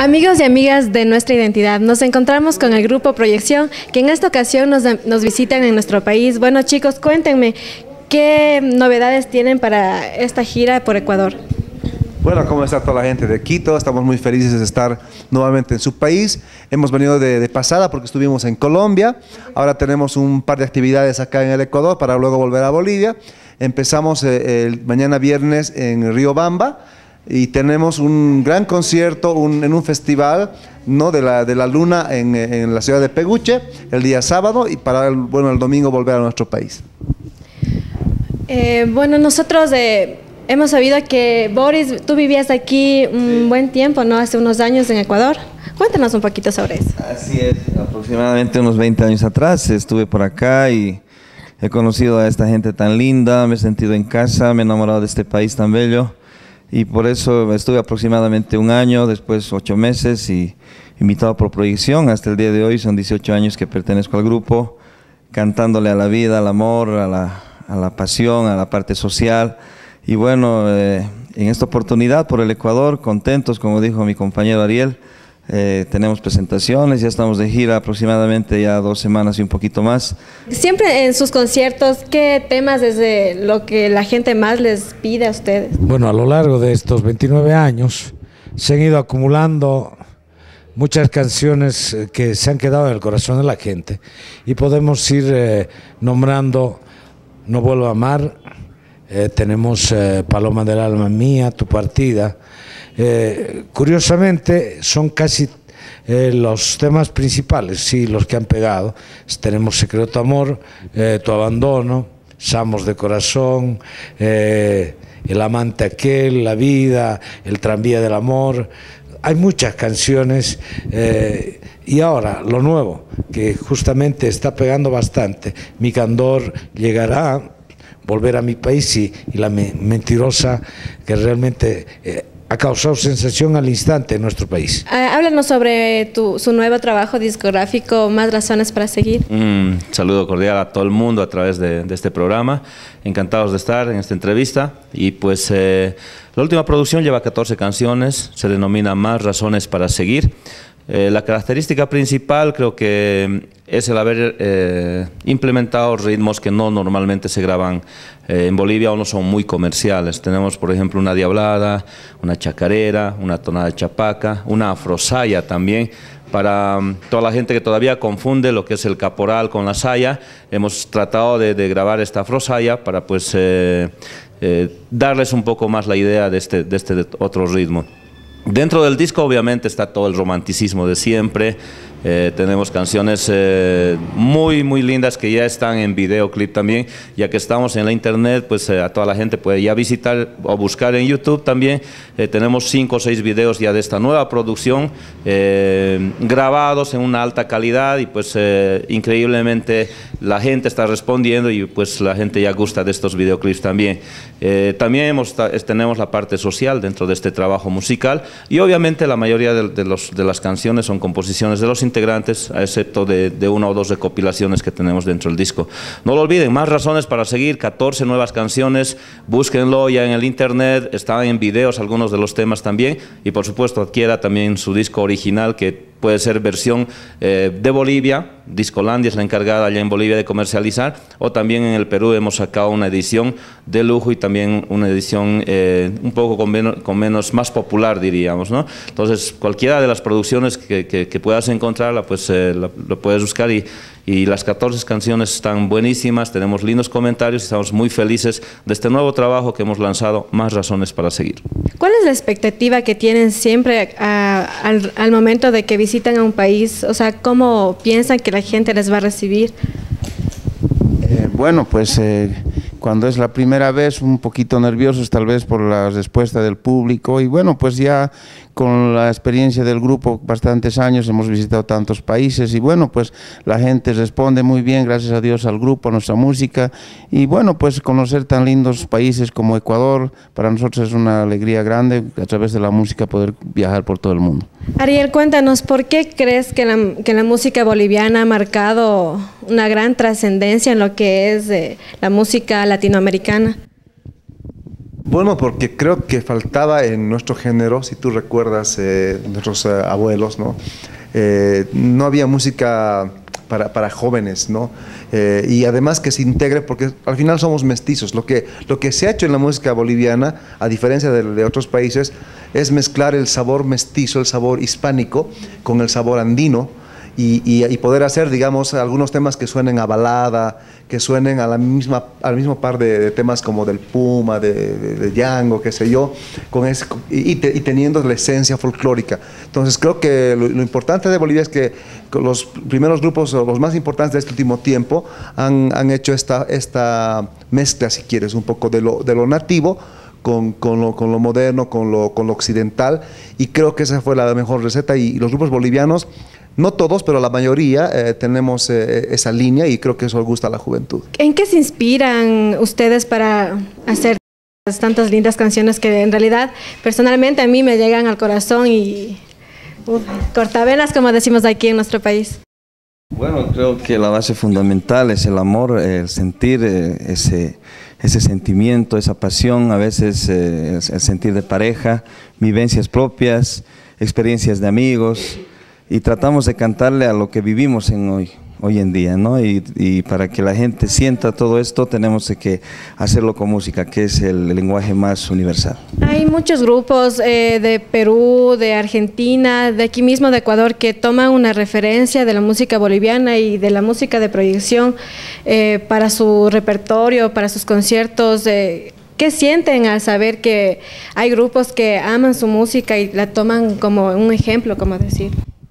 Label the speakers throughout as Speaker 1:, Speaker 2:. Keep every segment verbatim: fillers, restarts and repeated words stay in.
Speaker 1: Amigos y amigas de Nuestra Identidad, nos encontramos con el grupo Proyección, que en esta ocasión nos, nos visitan en nuestro país. Bueno, chicos, cuéntenme, ¿qué novedades tienen para esta gira por Ecuador?
Speaker 2: Bueno, ¿cómo está toda la gente de Quito? Estamos muy felices de estar nuevamente en su país. Hemos venido de, de pasada porque estuvimos en Colombia. Ahora tenemos un par de actividades acá en el Ecuador para luego volver a Bolivia. Empezamos eh, el mañana viernes en Riobamba y tenemos un gran concierto un, en un festival, ¿no?, de, la, de la luna en, en la ciudad de Peguche el día sábado, y para el, bueno, el domingo volver a nuestro país.
Speaker 1: Eh, bueno, nosotros... Eh, Hemos sabido que, Boris, tú vivías aquí un buen tiempo, ¿no? Hace unos años en Ecuador. Cuéntanos un poquito sobre eso.
Speaker 3: Así es, aproximadamente unos veinte años atrás estuve por acá y he conocido a esta gente tan linda, me he sentido en casa, me he enamorado de este país tan bello y por eso estuve aproximadamente un año, después ocho meses y invitado por Proyección. Hasta el día de hoy son dieciocho años que pertenezco al grupo, cantándole a la vida, al amor, a la, a la pasión, a la parte social. Y bueno, eh, en esta oportunidad por el Ecuador, contentos, como dijo mi compañero Ariel, eh, tenemos presentaciones, ya estamos de gira aproximadamente ya dos semanas y un poquito más.
Speaker 1: Siempre en sus conciertos, ¿qué temas es de lo que la gente más les pide a ustedes?
Speaker 4: Bueno, a lo largo de estos veintinueve años se han ido acumulando muchas canciones que se han quedado en el corazón de la gente y podemos ir eh, nombrando No vuelvo a amar. Eh, tenemos eh, Paloma del alma mía, Tu partida. Eh, curiosamente son casi eh, los temas principales, sí, los que han pegado. Tenemos Secreto amor, eh, Tu abandono, Samos de corazón, eh, El amante aquel, La vida, El tranvía del amor. Hay muchas canciones eh, y ahora lo nuevo, que justamente está pegando bastante, Mi candor llegará, Volver a mi país y, y La me, mentirosa, que realmente eh, ha causado sensación al instante en nuestro país.
Speaker 1: Ah, háblanos sobre tu, su nuevo trabajo discográfico, Más razones para seguir.
Speaker 5: Un saludo cordial a todo el mundo a través de, de este programa. Encantados de estar en esta entrevista. Y pues eh, la última producción lleva catorce canciones, se denomina Más razones para seguir. Eh, la característica principal creo que es el haber eh, implementado ritmos que no normalmente se graban eh, en Bolivia o no son muy comerciales. Tenemos, por ejemplo, una diablada, una chacarera, una tonada de chapaca, una afrosaya también. Para um, toda la gente que todavía confunde lo que es el caporal con la saya, hemos tratado de, de grabar esta afrosaya para pues eh, eh, darles un poco más la idea de este, de este otro ritmo. Dentro del disco obviamente está todo el romanticismo de siempre, eh, tenemos canciones eh, muy muy lindas que ya están en videoclip también, ya que estamos en la internet, pues eh, a toda la gente puede ya visitar o buscar en YouTube también, eh, tenemos cinco o seis videos ya de esta nueva producción, eh, grabados en una alta calidad y pues eh, increíblemente la gente está respondiendo y pues la gente ya gusta de estos videoclips también. Eh, también hemos, tenemos la parte social dentro de este trabajo musical. Y obviamente la mayoría de, de, los, de las canciones son composiciones de los integrantes, a excepto de, de una o dos recopilaciones que tenemos dentro del disco. No lo olviden, Más razones para seguir, catorce nuevas canciones, búsquenlo ya en el internet, están en videos algunos de los temas también, y por supuesto adquiera también su disco original, que puede ser versión eh, de Bolivia, Discolandia es la encargada allá en Bolivia de comercializar, o también en el Perú hemos sacado una edición de lujo y también una edición eh, un poco con menos, con menos, más popular diríamos, ¿no? Entonces cualquiera de las producciones que, que, que puedas encontrarla, pues eh, lo, lo puedes buscar y, y las catorce canciones están buenísimas, tenemos lindos comentarios y estamos muy felices de este nuevo trabajo que hemos lanzado, Más razones para seguir.
Speaker 1: ¿Cuál es la expectativa que tienen siempre a, al, al momento de que visitan a un país? O sea, ¿cómo piensan que la gente les va a recibir?
Speaker 6: Eh, bueno, pues eh, cuando es la primera vez un poquito nerviosos tal vez por la respuesta del público y bueno, pues ya con la experiencia del grupo, bastantes años, hemos visitado tantos países y bueno, pues la gente responde muy bien, gracias a Dios, al grupo, a nuestra música y bueno, pues conocer tan lindos países como Ecuador, para nosotros es una alegría grande a través de la música poder viajar por todo el mundo.
Speaker 1: Ariel, cuéntanos, ¿por qué crees que la, que la música boliviana ha marcado una gran trascendencia en lo que es eh, la música latinoamericana?
Speaker 2: Bueno, porque creo que faltaba en nuestro género, si tú recuerdas, eh, nuestros eh, abuelos, ¿no? Eh, no había música para, para jóvenes, ¿no? Eh, y además que se integre, porque al final somos mestizos. Lo que, lo que se ha hecho en la música boliviana, a diferencia de, de otros países, es mezclar el sabor mestizo, el sabor hispánico, con el sabor andino, y, y, y poder hacer, digamos, algunos temas que suenen a balada, que suenen a la misma, al mismo par de, de temas como del Puma, de, de, de Django, qué sé yo, con ese, y, te, y teniendo la esencia folclórica. Entonces creo que lo, lo importante de Bolivia es que los primeros grupos, o los más importantes de este último tiempo, han, han hecho esta, esta mezcla, si quieres, un poco de lo, de lo nativo, Con, con, lo, con lo moderno, con lo, con lo occidental, y creo que esa fue la mejor receta. Y, y los grupos bolivianos, no todos, pero la mayoría, eh, tenemos eh, esa línea, y creo que eso gusta a la juventud.
Speaker 1: ¿En qué se inspiran ustedes para hacer tantas lindas canciones que en realidad personalmente a mí me llegan al corazón y uf, cortavenas, como decimos aquí en nuestro país?
Speaker 3: Bueno, creo que la base fundamental es el amor, el sentir eh, ese, ese sentimiento, esa pasión, a veces eh, el sentir de pareja, vivencias propias, experiencias de amigos, y tratamos de cantarle a lo que vivimos en hoy, hoy en día, ¿no? Y, y para que la gente sienta todo esto tenemos que hacerlo con música, que es el, el lenguaje más universal.
Speaker 1: Hay muchos grupos eh, de Perú, de Argentina, de aquí mismo de Ecuador, que toman una referencia de la música boliviana y de la música de proyección eh, para su repertorio, para sus conciertos. Eh, ¿Qué sienten al saber que hay grupos que aman su música y la toman como un ejemplo, como decir?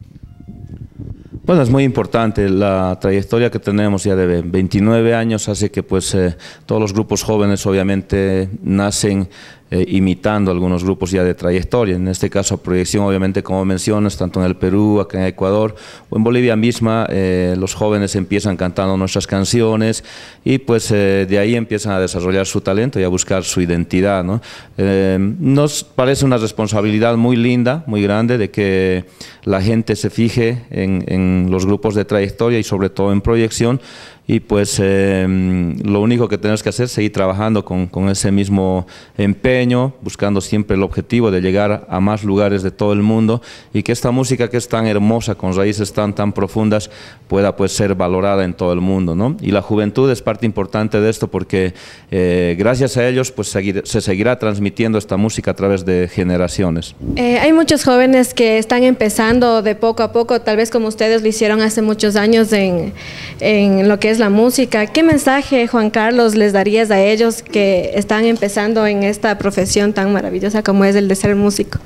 Speaker 5: Bueno, es muy importante. La trayectoria que tenemos ya de veintinueve años hace que pues eh, todos los grupos jóvenes obviamente nacen eh, imitando algunos grupos ya de trayectoria. En este caso, proyección, obviamente, como mencionas, tanto en el Perú, acá en Ecuador o en Bolivia misma, eh, los jóvenes empiezan cantando nuestras canciones y pues eh, de ahí empiezan a desarrollar su talento y a buscar su identidad, ¿no? Eh, nos parece una responsabilidad muy linda, muy grande, de que la gente se fije en, en los grupos de trayectoria y sobre todo en proyección. Y pues eh, lo único que tenemos que hacer es seguir trabajando con, con ese mismo empeño, buscando siempre el objetivo de llegar a más lugares de todo el mundo y que esta música que es tan hermosa, con raíces tan, tan profundas, pueda pues ser valorada en todo el mundo, ¿no? Y la juventud es parte importante de esto porque eh, gracias a ellos pues seguir, se seguirá transmitiendo esta música a través de generaciones.
Speaker 1: Eh, hay muchos jóvenes que están empezando de poco a poco, tal vez como ustedes lo hicieron hace muchos años en, en lo que es la música. ¿Qué mensaje, Juan Carlos, les darías a ellos que están empezando en esta profesión tan maravillosa como es el de ser músico?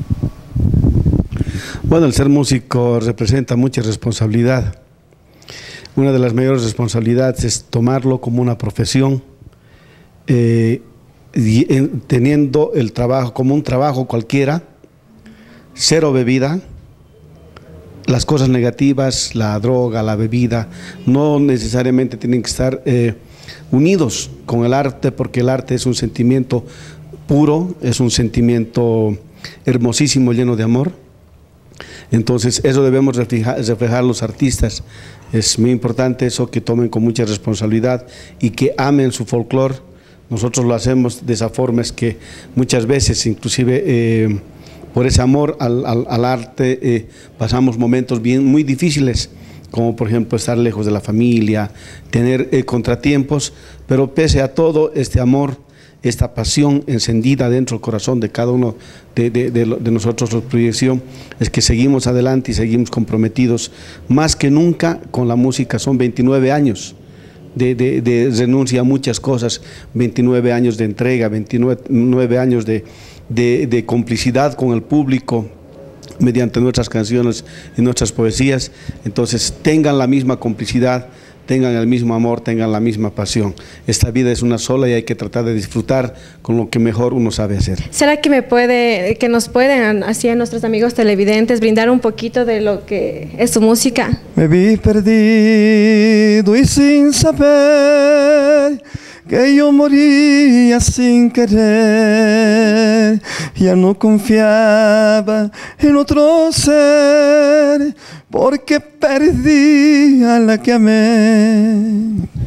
Speaker 7: Bueno, el ser músico representa mucha responsabilidad. Una de las mayores responsabilidades es tomarlo como una profesión, eh, y, eh, teniendo el trabajo como un trabajo cualquiera, cero bebida. Las cosas negativas, la droga, la bebida, no necesariamente tienen que estar eh, unidos con el arte, porque el arte es un sentimiento puro, es un sentimiento hermosísimo, lleno de amor. Entonces eso debemos reflejar, reflejar los artistas. Es muy importante eso, que tomen con mucha responsabilidad y que amen su folclore. Nosotros lo hacemos de esa forma, es que muchas veces inclusive eh, por ese amor al, al, al arte eh, pasamos momentos bien, muy difíciles, como por ejemplo estar lejos de la familia, tener eh, contratiempos, pero pese a todo este amor, esta pasión encendida dentro del corazón de cada uno de, de, de, de nosotros, la proyección, es que seguimos adelante y seguimos comprometidos más que nunca con la música. Son veintinueve años de, de, de renuncia a muchas cosas, veintinueve años de entrega, veintinueve años de De, de complicidad con el público mediante nuestras canciones y nuestras poesías. Entonces tengan la misma complicidad, tengan el mismo amor, tengan la misma pasión. Esta vida es una sola y hay que tratar de disfrutar con lo que mejor uno sabe hacer.
Speaker 1: ¿Será que me puede, que nos pueden, así a nuestros amigos televidentes, brindar un poquito de lo que es su música?
Speaker 3: Me vi perdido y sin saber que yo moría sin querer, ya no confiaba en otro ser, porque perdí a la que amé.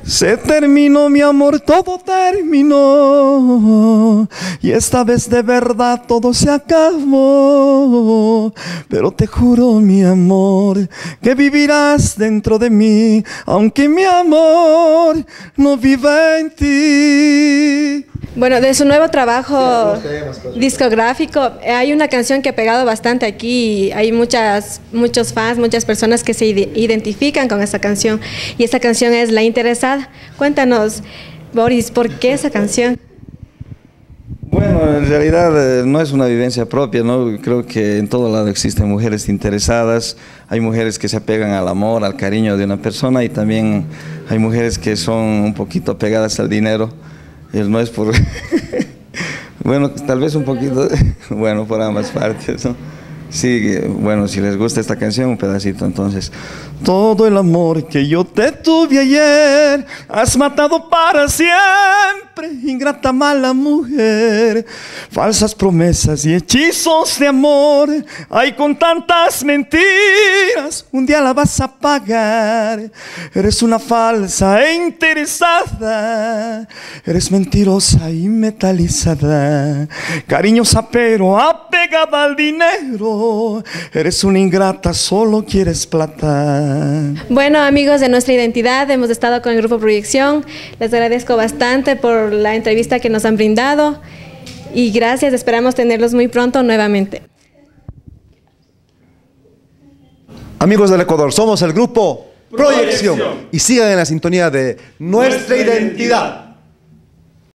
Speaker 3: Se terminó mi amor, todo terminó, y esta vez de verdad todo se acabó. Pero te juro, mi amor, que vivirás dentro de mí, aunque mi amor no viva en ti.
Speaker 1: Bueno, de su nuevo trabajo discográfico, hay una canción que ha pegado bastante aquí. Y hay muchas, muchos fans, muchas personas que se identifican con esta canción. Y esta canción es La Interesada. Cuéntanos, Boris, ¿por qué esa canción?
Speaker 3: Bueno, en realidad eh, no es una vivencia propia, ¿no? Creo que en todo lado existen mujeres interesadas, hay mujeres que se apegan al amor, al cariño de una persona, y también hay mujeres que son un poquito apegadas al dinero. Y no es por... bueno, tal vez un poquito, bueno, por ambas partes, ¿no? Sí, bueno, si les gusta esta canción, un pedacito entonces. Todo el amor que yo te tuve ayer, has matado para siempre, ingrata mala mujer. Falsas promesas y hechizos de amor, hay con tantas mentiras, un día la vas a pagar. Eres una falsa e interesada, eres mentirosa y metalizada, cariñosa pero apegada al dinero, eres una ingrata, solo quieres plata.
Speaker 1: Bueno, amigos de Nuestra Identidad, hemos estado con el Grupo Proyección. Les agradezco bastante por la entrevista que nos han brindado y gracias, esperamos tenerlos muy pronto nuevamente.
Speaker 2: Amigos del Ecuador, somos el Grupo Proyección y sigan en la sintonía de Nuestra Identidad.